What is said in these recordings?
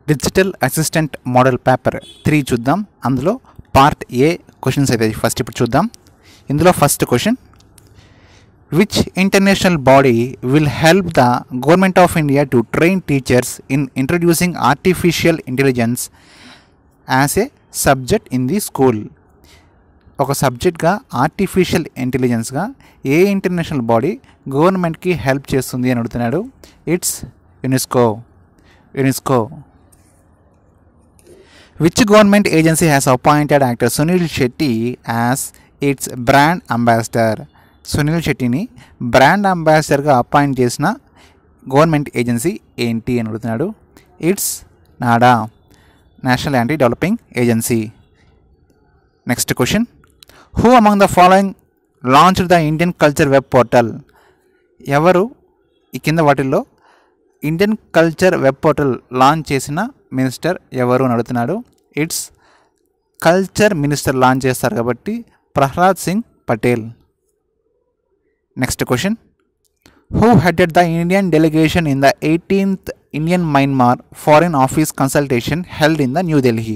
Digital assistant model paper 3 చూద్దాం. అందులో part A questions అయితే ఫస్ట్ ఇప్పుడు చూద్దాం. ఇందులో first question, which international body will help the government of India to train teachers in introducing artificial intelligence as a subject in the school? ఒక సబ్జెక్ట్గా ఆర్టిఫిషియల్ ఇంటెలిజెన్స్గా ఏ ఇంటర్నేషనల్ బాడీ గవర్నమెంట్కి హెల్ప్ చేస్తుంది అని అడుగుతున్నాడు. It's UNESCO. Which government agency has appointed actor Sunil Shetty as its brand ambassador? Sunil శెట్టిని బ్రాండ్ అంబాసిడర్గా అపాయింట్ చేసిన గవర్నమెంట్ ఏజెన్సీ ఏంటి అని అడుగుతున్నాడు. It's NADA, national anti developing agency. Next question, who among the following launched the Indian culture web portal? ఎవరు ఈ కింద వాటిల్లో Indian culture web portal launch చేసిన మినిస్టర్ ఎవరు అని అడుగుతున్నాడు. ఇట్స్ కల్చర్ మినిస్టర్ లాంచ్ చేస్తారు కాబట్టి Prahlad Singh Patel. Next question, who headed the Indian delegation in the 18th Indian Myanmar foreign office consultation held in the New Delhi?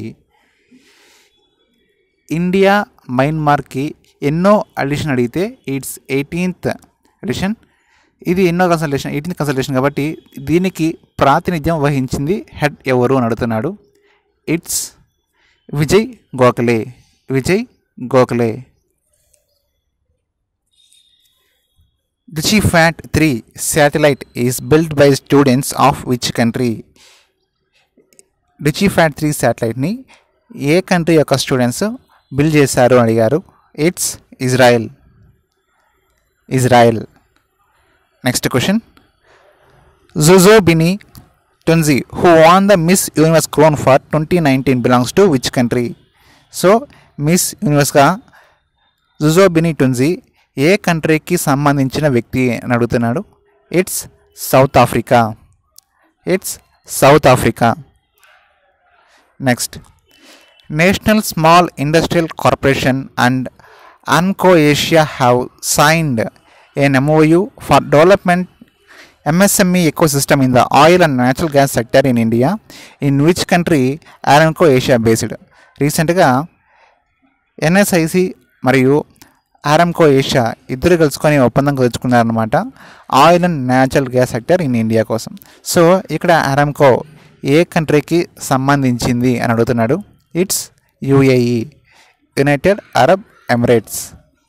India మయన్మార్కి ఎన్నో అడిషన్ అడిగితే it's 18th addition. ఇది ఎన్నో కన్సల్టేషన్, 18th కన్సల్టేషన్ కాబట్టి దీనికి ప్రాతినిధ్యం వహించింది హెడ్ ఎవరు అని అడుగుతున్నాడు. It's Vijay Gokhale. DigiFat-3 satellite is built by students of which country? DigiFat-3 శాటిలైట్ని ఏ కంట్రీ యొక్క స్టూడెంట్స్ బిల్డ్ చేశారు అని అడిగారు. It's Israel. Next question, Zuzobini Tunzi, who won the Miss Universe crown for 2019, belongs to which country? So Miss యూనివర్స్గా Zozibini Tunzi ఏ కంట్రీకి సంబంధించిన వ్యక్తి అని అడుగుతున్నాడు. It's South Africa. Next, national small industrial corporation and అన్కో Asia have signed an MOU for development MSME ecosystem in the oil and natural gas sector in India. In which country Aramco Asia based? రీసెంట్గా NSIC మరియు Aramco Asia ఇద్దరు కలుసుకొని ఒప్పందం కుదుర్చుకున్నారనమాట, oil and natural gas sector in India కోసం. So ఇక్కడ Aramco ఏ కంట్రీకి సంబంధించింది అని అడుగుతున్నాడు. It's UAE, United Arab Emirates.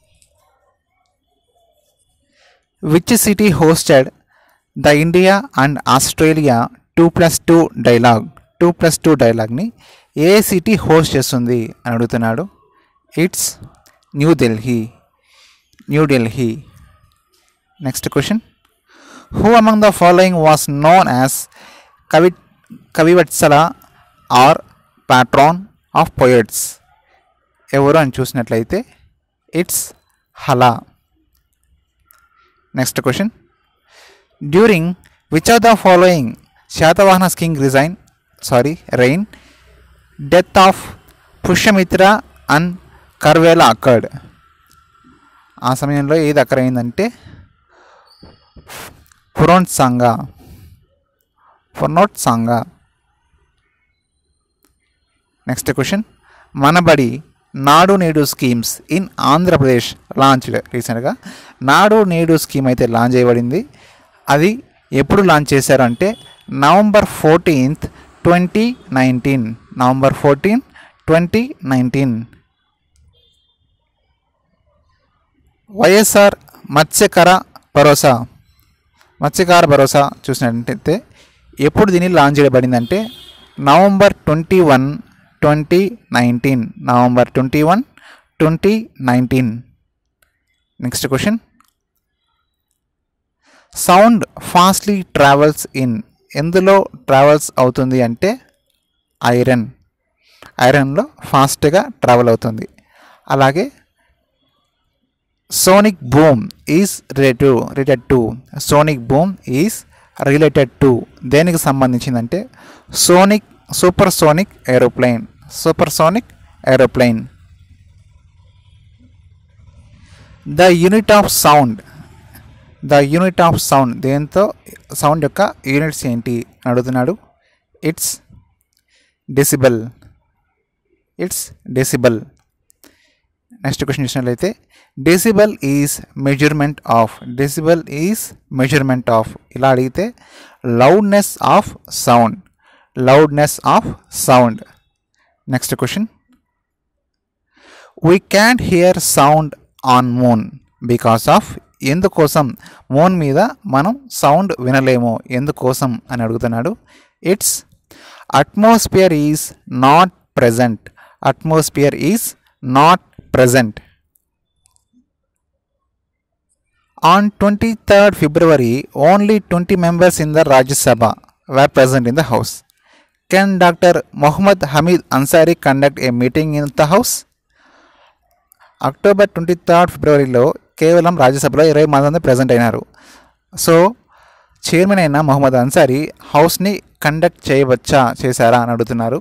Which city hosted the India and Australia 2+2 dialogue? 2+2 డైలాగ్ని ఏ సిటీ హోస్ట్ చేస్తుంది అని అడుగుతున్నాడు. It's New Delhi. Next question, who among the following was known as Kavivatsala or patron of poets? ఎవరు అని చూసినట్లయితే it's Hala. Next question, during which of the following Satavahana king reign death of Pushyamitra and Kharavela occurred? ఆ సమయంలో ఏది అక్కరైందంటే ఫురోన్సాంగా. Next question, మనబడి నాడు నేడు schemes in Andhra Pradesh launched. రీసెంట్గా నాడు నేడు స్కీమ్ అయితే లాంచ్ చేయబడింది. అది ఎప్పుడు లాంచ్ చేశారు అంటే November 14th, 2019. వైఎస్ఆర్ మత్స్యకార భరోసా చూసినట్టయితే ఎప్పుడు దీన్ని లాంచ్ చేయబడిందంటే November 21, 2019. Next question, sound fastly travels in ఎందులో ట్రావెల్స్ అవుతుంది అంటే ఐరన్లో ఫాస్ట్గా ట్రావెల్ అవుతుంది. అలాగే sonic boom is related to దేనికి సంబంధించిందంటే super sonic aeroplane. The unit of sound దేంతో సౌండ్ యొక్క యూనిట్స్ ఏంటి అని అడుగుతున్నాడు. It's decibel. It's decibel. Next question చూసినట్లయితే decibel is measurement of. Decibel is measurement of ఇలా అడిగితే loudness of sound. Loudness of sound. Next question we can't hear sound on moon because of. ఎందుకోసం moon మీద మనం sound వినలేము, ఎందుకోసం అని అడుగుతున్నాడు. It's atmosphere is not present. Atmosphere is not present. On 23rd February, only 20 members in the Rajya Sabha were present in the house. Can Dr. Muhammad Hamid Ansari conduct a meeting in the house? October 23rd Februaryలో కేవలం రాజ్యసభలో 20 మంది present అయినారు. So chairman అయిన మొహమ్మద్ అన్సారీ హౌస్ని conduct చేశారా అని అడుగుతున్నారు.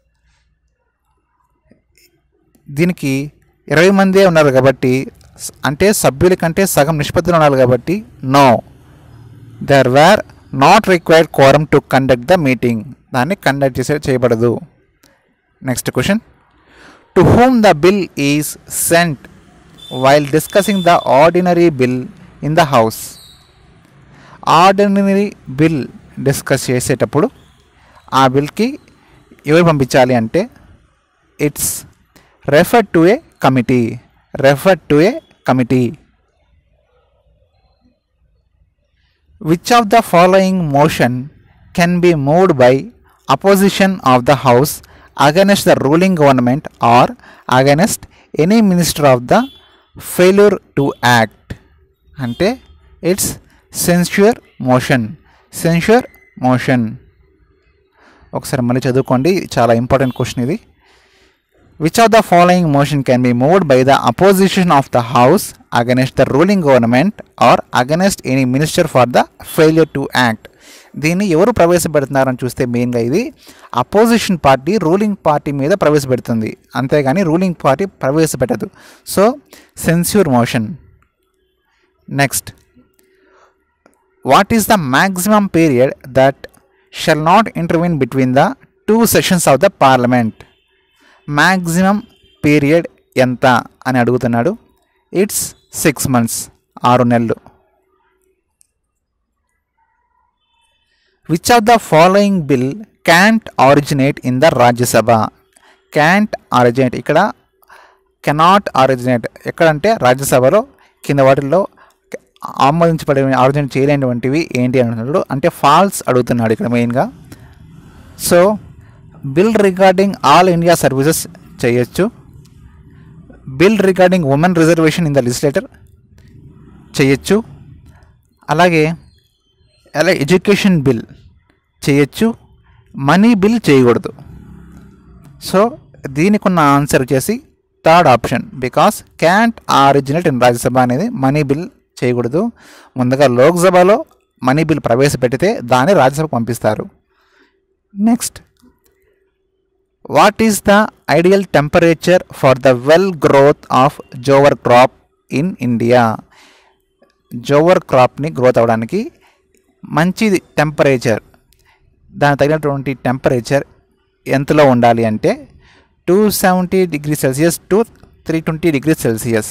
దీనికి 20 మందే ఉన్నారు కాబట్టి, అంటే సభ్యుల కంటే సగం నిష్పత్తిలో ఉన్నారు కాబట్టి no, there were not required quorum to conduct the meeting. దాన్ని కండక్ట్ చేయబడదు. Next question to whom the bill is sent while discussing the ordinary bill in the house. Ordinary bill discuss చేసేటప్పుడు ఆ బిల్కి ఎవరు పంపించాలి అంటే it's referred to a committee. Referred to a committee. Which of the following motion can be moved by opposition of the house against the ruling government or against any minister of the failure to act? అంటే it's censure motion. Censure motion. ఒకసారి మళ్ళీ చదువుకోండి, చాలా important question ఇది. Which of the following motion can be moved by the opposition of the house against the ruling government or against any minister for the failure to act? దీన్ని ఎవరు ప్రవేశపెడుతున్నారని చూస్తే మెయిన్గా ఇది అపోజిషన్ పార్టీ రూలింగ్ పార్టీ మీద ప్రవేశపెడుతుంది, అంతేగాని ruling party ప్రవేశపెట్టదు. So censure motion. Next what is the maximum period that shall not intervene between the 2 sessions of the parliament. Maximum period ఎంత అని అడుగుతున్నాడు. ఇట్స్ 6 months, 6 నెలలు. Which of the following bill can't originate in the Rajya Sabha. Can't originate, ఇక్కడ cannot originate ఎక్కడంటే రాజ్యసభలో కింద వాటిల్లో ఆమోదించబడే originate చేయలేనివంటివి ఏంటి అని అన్నాడు. అంటే ఫాల్స్ అడుగుతున్నాడు ఇక్కడ మెయిన్గా. So bill regarding all India services చేయొచ్చు. Bill regarding women reservation in the legislator చేయొచ్చు. అలాగే ఎడ్యుకేషన్ బిల్ చేయొచ్చు. మనీ బిల్ చేయకూడదు. సో దీనికి ఉన్న ఆన్సర్ వచ్చేసి third option, because can't originate in Rajya Sabha అనేది మనీ బిల్ చేయకూడదు. ముందుగా లోక్సభలో మనీ బిల్ ప్రవేశపెడితే దాన్ని రాజ్యసభకు పంపిస్తారు. Next what is the ideal temperature for the well growth of jowar crop in India. Jowar క్రాప్ని గ్రోత్ అవ్వడానికి మంచి టెంపరేచర్, దానికి తగినటువంటి టెంపరేచర్ ఎంతలో ఉండాలి అంటే 270 degrees Celsius to 320 degrees Celsius.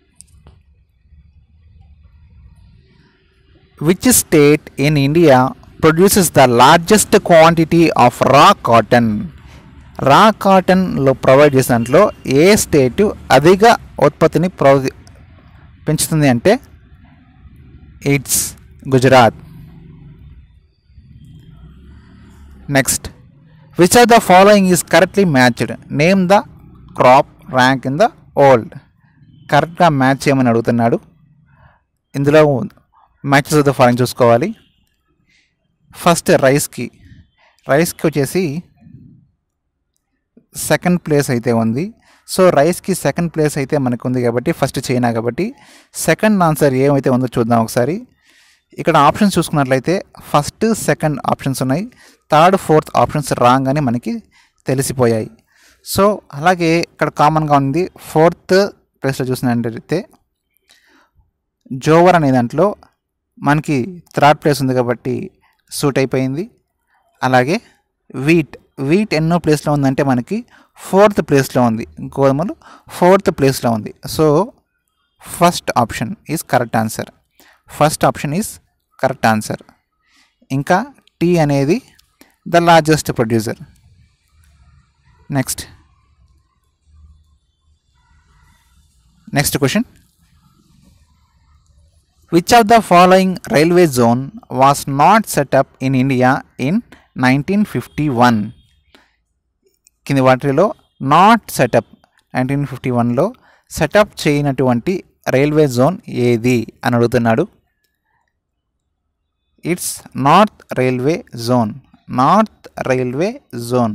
Which state in India produces the largest quantity of raw cotton? రా కాటన్లో ప్రొవైడ్ చేసిన దాంట్లో ఏ స్టేటు అధిక ఉత్పత్తిని పెంచుతుంది అంటే it's Gujarat. Next which of the following is correctly matched. Name the crop rank in the world. కరెక్ట్గా మ్యాచ్ చేయమని అడుగుతున్నాడు. ఇందులో మ్యాచెస్ ఆఫ్ ద ఫాలోయింగ్ చూసుకోవాలి. ఫస్ట్ రైస్కి వచ్చేసి సెకండ్ ప్లేస్ అయితే ఉంది. సో రైస్కి సెకండ్ ప్లేస్ అయితే మనకు ఉంది కాబట్టి ఫస్ట్ చైనా కాబట్టి సెకండ్ ఆన్సర్ ఏమైతే ఉందో చూద్దాం ఒకసారి. ఇక్కడ ఆప్షన్స్ చూసుకున్నట్లయితే ఫస్ట్ సెకండ్ ఆప్షన్స్ ఉన్నాయి, థర్డ్ ఫోర్త్ ఆప్షన్స్ రాంగ్ అని మనకి తెలిసిపోయాయి. సో అలాగే ఇక్కడ కామన్గా ఉంది ఫోర్త్ ప్లేస్లో చూసినట్లయితే జోవర్ అనే దాంట్లో మనకి థర్డ్ ప్లేస్ ఉంది కాబట్టి సూట్ అయిపోయింది. అలాగే వీట్ వీట్ ఎన్నో ప్లేస్లో ఉందంటే మనకి 4th ప్లేస్లో ఉంది. గోధుమలు 4th ప్లేస్లో ఉంది. So first option is correct answer. First option is correct answer. ఇంకా టీ అనేది the largest producer. Next question. Which of the following railway zone was not set up in India in 1951? కింది వాటిలో not set up 1951లో set up చేయనటువంటి railway zone ఏది అని అడుగుతున్నాడు. It's north railway zone. North railway zone.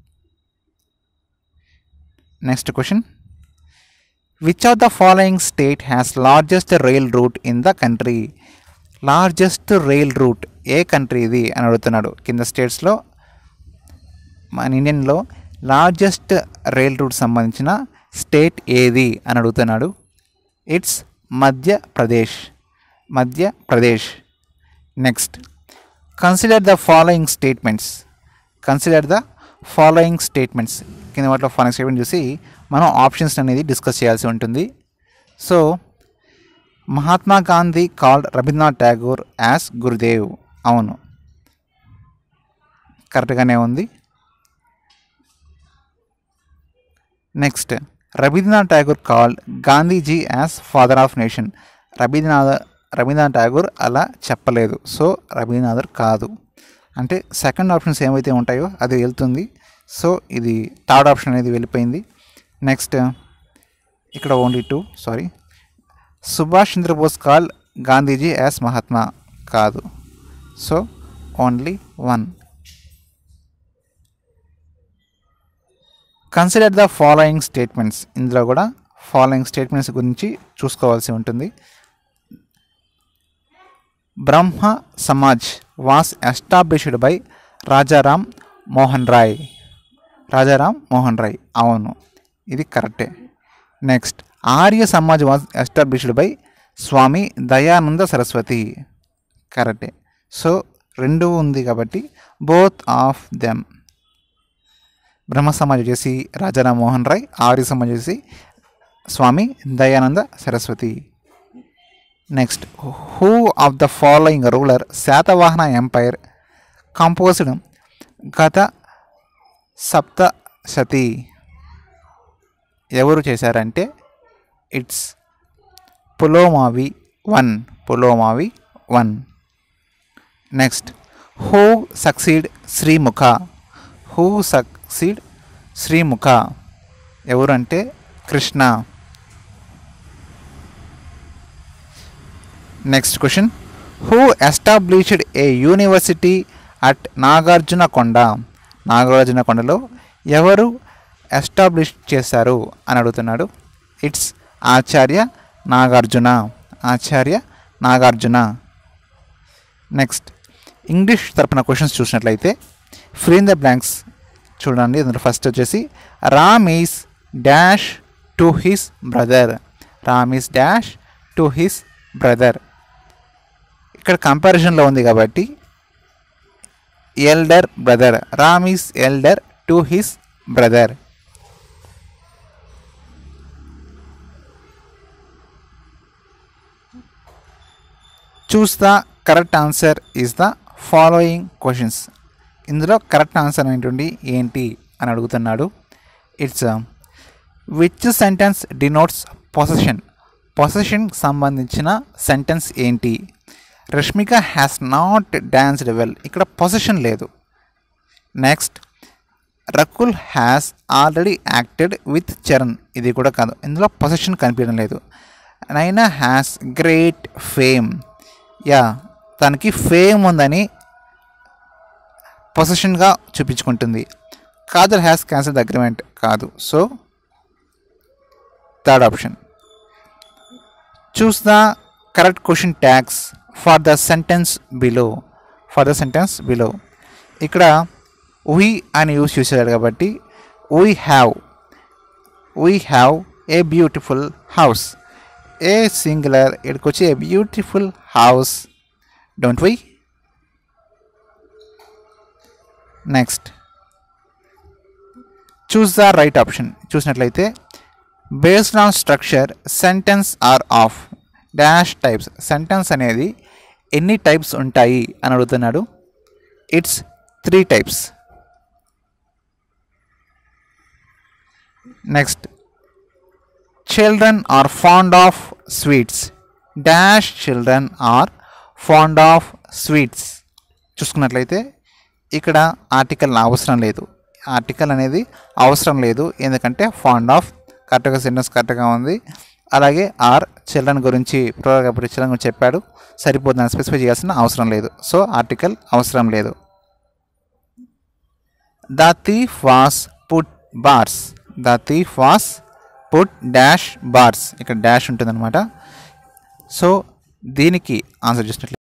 Next question. Which of the following state has largest rail route in the country? Largest rail route ఏ country ఇది అని అడుగుతున్నాడు. కింద స్టేట్స్లో మన ఇండియన్లో లార్జెస్ట్ రైల్ రూట్ సంబంధించిన స్టేట్ ఏది అని అడుగుతున్నాడు. It's Madhya Pradesh. Madhya Pradesh. Next. Consider the following statements. Consider the following statements. కింద వాటిలో ఫాలోయింగ్ స్టేట్మెంట్ చూసి మనం ఆప్షన్స్ అనేది డిస్కస్ చేయాల్సి ఉంటుంది. So Mahatma Gandhi called Rabindranath Tagore as Gurudev. అవును, కరెక్ట్గానే ఉంది. Next. Rabindranath Tagore called Gandhiji as father of nation. Rabindranath Tagore అలా చెప్పలేదు. సో రవీంద్రనాథ్ కాదు. అంటే సెకండ్ ఆప్షన్స్ ఏమైతే ఉంటాయో అది వెళ్తుంది. సో ఇది థర్డ్ ఆప్షన్ అనేది వెళ్ళిపోయింది. నెక్స్ట్. ఇక్కడ only 2. Sorry. Subhash Chandra Bose call Gandhiji as Mahatma. కాదు. So only 1. Consider the following statements. ఇందులో కూడా ఫాలోయింగ్ స్టేట్మెంట్స్ గురించి చూసుకోవాల్సి ఉంటుంది. Brahmo Samaj was established by Rajaram Mohan Roy. Rajaram Mohan Roy. అవును, ఇది కరెక్టే. Next. Arya Samaj was established by Swami Dayananda Saraswati. కరెక్టే. సో 2 ఉంది కాబట్టి both of them. Brahmo Samaj వచ్చేసి రాజారాం మోహన్ రాయ్, ఆర్య సమాజ్ వచ్చేసి Swami Dayananda Saraswati. Next. Who of the following ruler Satavahana empire composed Gatha Saptashati? ఎవరు చేశారంటే it's Pulomavi 1. Pulomavi 1. Next. Who succeed Srimukha? Who succeed Srimukha? ఎవరంటే Krishna. Next question. Who established a university at Nagarjunakonda? నాగార్జునకొండలో ఎవరు ఎస్టాబ్లిష్ చేశారు అని అడుగుతున్నాడు. ఇట్స్ ఆచార్య నాగార్జున. ఆచార్య నాగార్జున. నెక్స్ట్. ఇంగ్లీష్ తరపున క్వశ్చన్స్ చూసినట్లయితే ఫిల్ ఇన్ ద బ్లాంక్స్ చూడండి. అందులో ఫస్ట్ వచ్చేసి Ram is dash to his brother. Ram is dash to his brother. ఇక్కడ కంపారిజన్లో ఉంది కాబట్టి elder brother. Ram is elder to his brother. Choose the correct answer is the following questions. ఇందులో correct answer ఏంటి అని అడుగుతున్నాడు. It's which sentence denotes possession? Possession సంబంధించిన sentence ఏంటి? Rashmika has not danced well. ఇక్కడ పొసెషన్ లేదు. Next. Rakul has already acted with Charan. ఇది కూడా కాదు, ఇందులో పొసెషన్ కనిపించడం లేదు. Naina has great fame. Yeah, తనకి ఫేమ్ ఉందని పొసెషన్గా చూపించుకుంటుంది. Kajal has cancel the agreement. కాదు. So third option. Choose the correct question tags for the sentence below. For the sentence below. ఇక్కడ వీ అని యూస్ చేశారు కాబట్టి we have a beautiful house. A singular, ఇక్కడికి వచ్చి a beautiful house. Don't we? Next. Choose the right option చూసినట్లయితే based on structure sentence are of dash types. Sentence అనేది ఎన్ని types ఉంటాయి అని అడుగుతున్నాడు. It's 3 types. Next children are fond of sweets dash children are fond of sweets. చూసుకున్నట్లయితే ఇక్కడ article అవసరం లేదు. ఆర్టికల్ అనేది అవసరం లేదు ఎందుకంటే ఫాండ్ ఆఫ్ కరెక్ట్గా సెంటెన్స్ కరెక్ట్గా ఉంది. అలాగే ఆర్ చిల్డ్రన్ గురించి ప్రోగ్రామ్ చిల్డ్రన్ గురించి చెప్పాడు, సరిపోతుందని స్పెసిఫై చేయాల్సిన అవసరం లేదు. సో ఆర్టికల్ అవసరం లేదు. The thief was put bars. The thief was put dash bars. ఇక్కడ డాష్ ఉంటుందన్నమాట. సో దీనికి ఆన్సర్ చూసినట్లయితే